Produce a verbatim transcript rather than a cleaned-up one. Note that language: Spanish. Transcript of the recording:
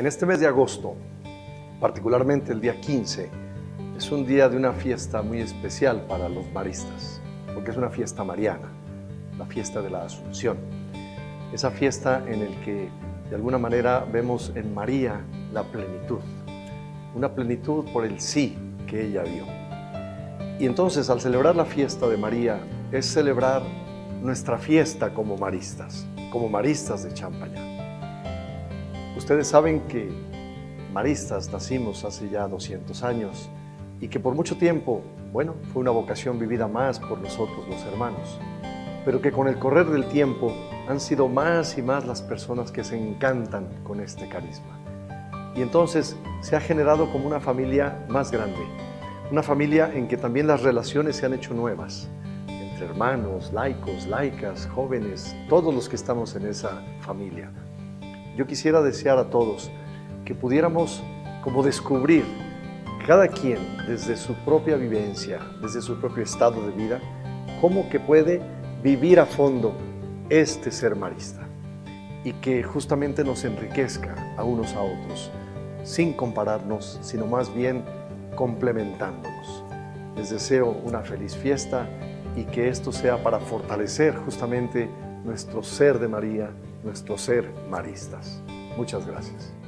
En este mes de agosto, particularmente el día quince, es un día de una fiesta muy especial para los maristas, porque es una fiesta mariana, la fiesta de la Asunción. Esa fiesta en el que de alguna manera vemos en María la plenitud, una plenitud por el sí que ella dio. Y entonces, al celebrar la fiesta de María, es celebrar nuestra fiesta como maristas, como maristas de Champañá. Ustedes saben que maristas nacimos hace ya doscientos años y que por mucho tiempo, bueno, fue una vocación vivida más por nosotros los hermanos, pero que con el correr del tiempo han sido más y más las personas que se encantan con este carisma. Y entonces se ha generado como una familia más grande, una familia en que también las relaciones se han hecho nuevas, entre hermanos, laicos, laicas, jóvenes, todos los que estamos en esa familia. Yo quisiera desear a todos que pudiéramos como descubrir cada quien desde su propia vivencia, desde su propio estado de vida, cómo que puede vivir a fondo este ser marista y que justamente nos enriquezca a unos a otros, sin compararnos, sino más bien complementándonos. Les deseo una feliz fiesta y que esto sea para fortalecer justamente nuestro ser de María, nuestro ser maristas. Muchas gracias.